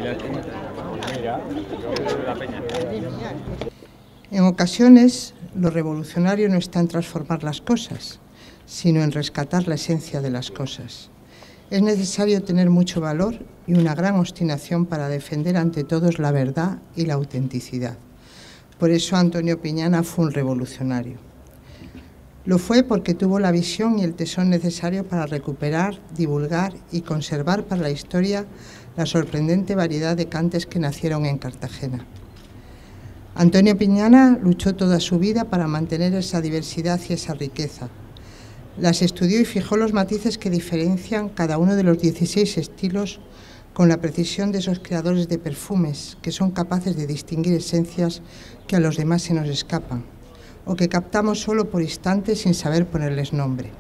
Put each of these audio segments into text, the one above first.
En ocasiones, lo revolucionario no está en transformar las cosas, sino en rescatar la esencia de las cosas. Es necesario tener mucho valor y una gran obstinación para defender ante todos la verdad y la autenticidad. Por eso Antonio Piñana fue un revolucionario. Lo fue porque tuvo la visión y el tesón necesario para recuperar, divulgar y conservar para la historia la sorprendente variedad de cantes que nacieron en Cartagena. Antonio Piñana luchó toda su vida para mantener esa diversidad y esa riqueza. Las estudió y fijó los matices que diferencian cada uno de los 16 estilos con la precisión de esos creadores de perfumes que son capaces de distinguir esencias que a los demás se nos escapan o que captamos solo por instantes sin saber ponerles nombre.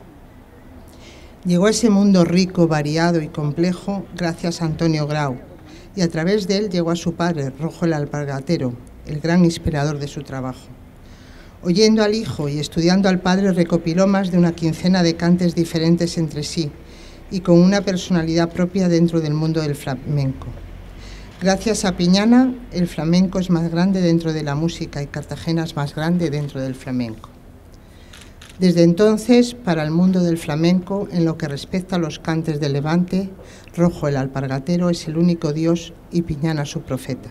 Llegó a ese mundo rico, variado y complejo gracias a Antonio Grau y a través de él llegó a su padre, Rojo el Alpargatero, el gran inspirador de su trabajo. Oyendo al hijo y estudiando al padre, recopiló más de una quincena de cantes diferentes entre sí y con una personalidad propia dentro del mundo del flamenco. Gracias a Piñana, el flamenco es más grande dentro de la música y Cartagena es más grande dentro del flamenco. Desde entonces, para el mundo del flamenco, en lo que respecta a los cantes del Levante, Rojo el Alpargatero es el único dios y Piñana su profeta.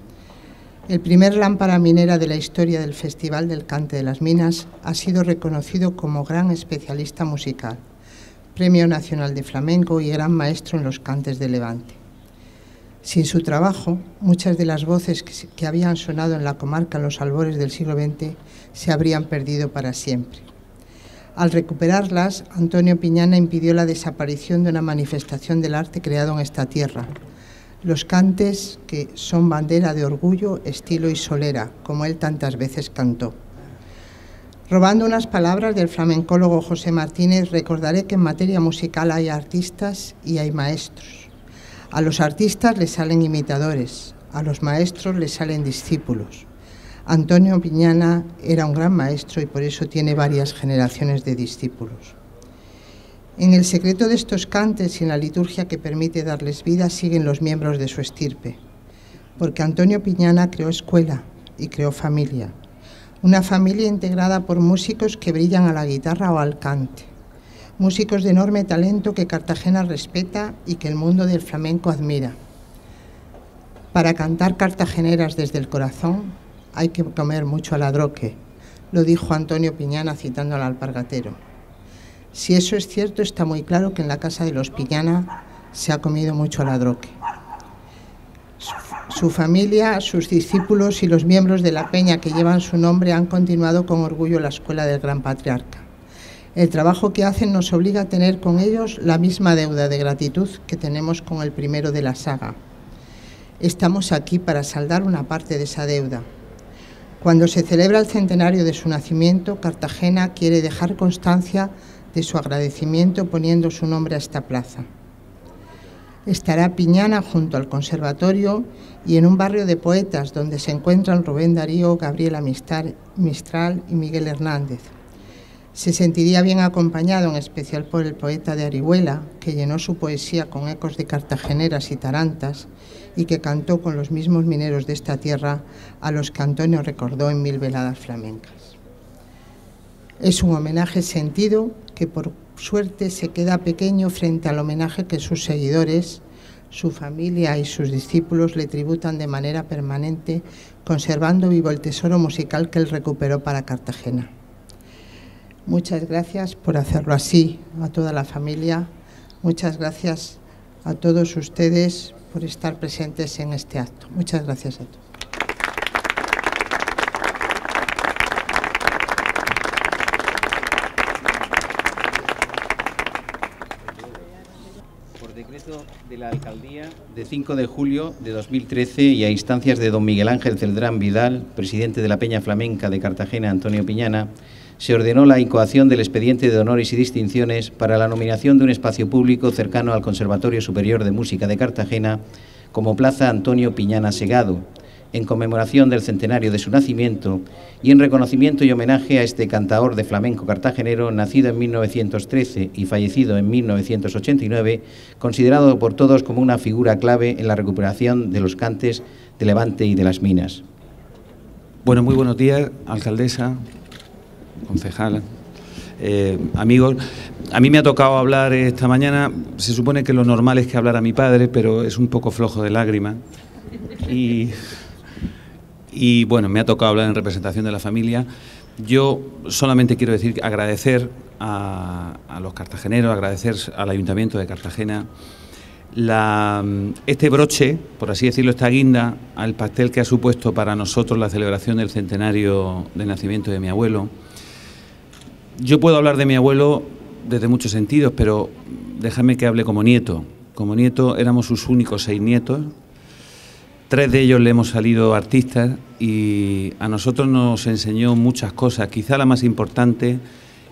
El primer lámpara minera de la historia del Festival del Cante de las Minas ha sido reconocido como gran especialista musical, Premio Nacional de Flamenco y gran maestro en los cantes de Levante. Sin su trabajo, muchas de las voces que habían sonado en la comarca en los albores del siglo XX se habrían perdido para siempre. Al recuperarlas, Antonio Piñana impidió la desaparición de una manifestación del arte creado en esta tierra, los cantes que son bandera de orgullo, estilo y solera, como él tantas veces cantó. Robando unas palabras del flamencólogo José Martínez, recordaré que en materia musical hay artistas y hay maestros. A los artistas les salen imitadores, a los maestros les salen discípulos. Antonio Piñana era un gran maestro y por eso tiene varias generaciones de discípulos. En el secreto de estos cantes y en la liturgia que permite darles vida siguen los miembros de su estirpe, porque Antonio Piñana creó escuela y creó familia, una familia integrada por músicos que brillan a la guitarra o al cante, músicos de enorme talento que Cartagena respeta y que el mundo del flamenco admira. Para cantar cartageneras desde el corazón hay que comer mucho aladroque, lo dijo Antonio Piñana citando al Alpargatero. Si eso es cierto, está muy claro que en la casa de los Piñana se ha comido mucho aladroque. Su familia, sus discípulos y los miembros de la peña que llevan su nombre han continuado con orgullo la escuela del Gran Patriarca. El trabajo que hacen nos obliga a tener con ellos la misma deuda de gratitud que tenemos con el primero de la saga. Estamos aquí para saldar una parte de esa deuda. Cuando se celebra el centenario de su nacimiento, Cartagena quiere dejar constancia de su agradecimiento poniendo su nombre a esta plaza. Estará Piñana junto al conservatorio y en un barrio de poetas donde se encuentran Rubén Darío, Gabriela Mistral y Miguel Hernández. Se sentiría bien acompañado en especial por el poeta de Arihuela, que llenó su poesía con ecos de cartageneras y tarantas y que cantó con los mismos mineros de esta tierra a los que Antonio recordó en 1000 veladas flamencas. Es un homenaje sentido que por suerte se queda pequeño frente al homenaje que sus seguidores, su familia y sus discípulos le tributan de manera permanente, conservando vivo el tesoro musical que él recuperó para Cartagena. Muchas gracias por hacerlo así, a toda la familia. Muchas gracias a todos ustedes por estar presentes en este acto. Muchas gracias a todos. De la Alcaldía de 5 de julio de 2013 y a instancias de don Miguel Ángel Celdrán Vidal, presidente de la Peña Flamenca de Cartagena, Antonio Piñana, se ordenó la incoación del expediente de honores y distinciones para la nominación de un espacio público cercano al Conservatorio Superior de Música de Cartagena como Plaza Antonio Piñana Segado, en conmemoración del centenario de su nacimiento y en reconocimiento y homenaje a este cantaor de flamenco cartagenero, nacido en 1913 y fallecido en 1989, considerado por todos como una figura clave en la recuperación de los cantes de Levante y de las Minas. Bueno, muy buenos días, alcaldesa, concejala, amigos. A mí me ha tocado hablar esta mañana. Se supone que lo normal es que hablara mi padre, pero es un poco flojo de lágrimas. Y bueno, me ha tocado hablar en representación de la familia. Yo solamente quiero decir, agradecer a los cartageneros, agradecer al Ayuntamiento de Cartagena este broche, por así decirlo, esta guinda al pastel que ha supuesto para nosotros la celebración del centenario de nacimiento de mi abuelo. Yo puedo hablar de mi abuelo desde muchos sentidos, pero déjame que hable como nieto. Como nieto éramos sus únicos 6 nietos. 3 de ellos le hemos salido artistas y a nosotros nos enseñó muchas cosas. Quizá la más importante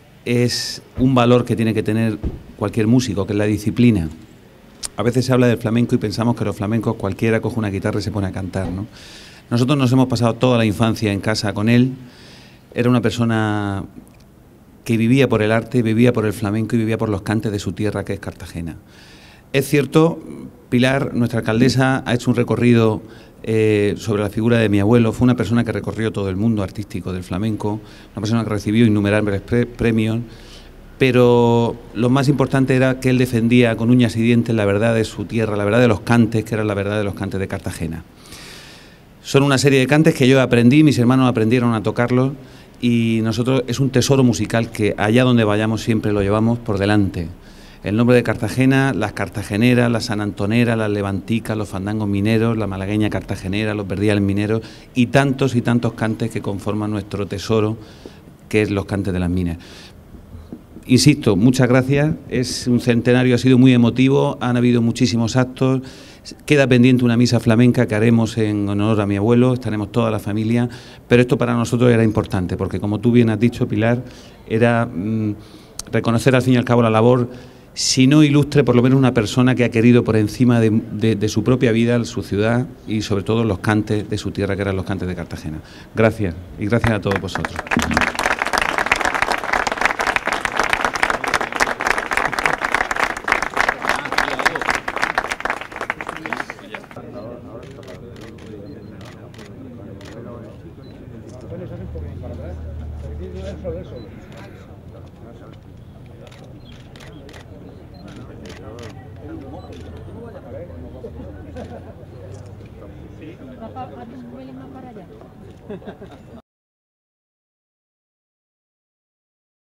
es un valor que tiene que tener cualquier músico, que es la disciplina. A veces se habla del flamenco y pensamos que los flamencos cualquiera coge una guitarra y se pone a cantar, ¿no? Nosotros nos hemos pasado toda la infancia en casa con él. Era una persona que vivía por el arte, vivía por el flamenco y vivía por los cantes de su tierra, que es Cartagena. Es cierto, Pilar, nuestra alcaldesa, ha hecho un recorrido sobre la figura de mi abuelo. Fue una persona que recorrió todo el mundo artístico del flamenco, una persona que recibió innumerables premios, pero lo más importante era que él defendía con uñas y dientes la verdad de su tierra, la verdad de los cantes, que era la verdad de los cantes de Cartagena. Son una serie de cantes que yo aprendí, mis hermanos aprendieron a tocarlos y nosotros es un tesoro musical que allá donde vayamos siempre lo llevamos por delante. El nombre de Cartagena, las cartageneras, las sanantoneras, las levanticas, los fandangos mineros, la malagueña cartagenera, los verdiales mineros y tantos cantes que conforman nuestro tesoro, que es los cantes de las minas. Insisto, muchas gracias, es un centenario, ha sido muy emotivo, han habido muchísimos actos, queda pendiente una misa flamenca que haremos en honor a mi abuelo, estaremos toda la familia, pero esto para nosotros era importante, porque como tú bien has dicho, Pilar, era reconocer al fin y al cabo la labor, si no ilustre, por lo menos una persona que ha querido por encima de su propia vida, su ciudad y sobre todo los cantes de su tierra, que eran los cantes de Cartagena. Gracias y gracias a todos vosotros. Haz un pelín más para allá.